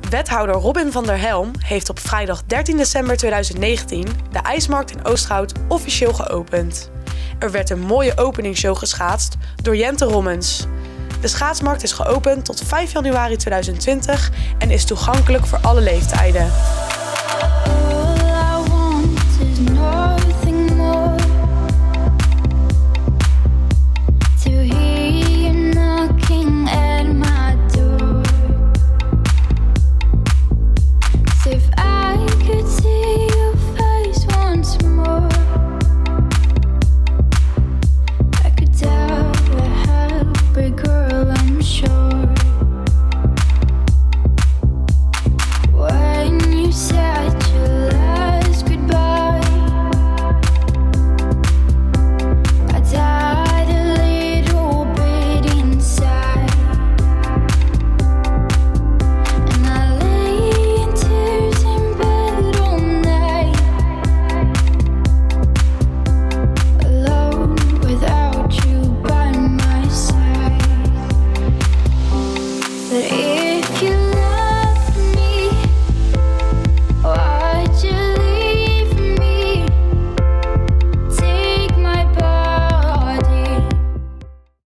Wethouder Robin van der Helm heeft op vrijdag 13 december 2019 de ijsmarkt in Oosterhout officieel geopend. Er werd een mooie openingsshow geschaatst door Jente Rommens. De schaatsmarkt is geopend tot 5 januari 2020 en is toegankelijk voor alle leeftijden.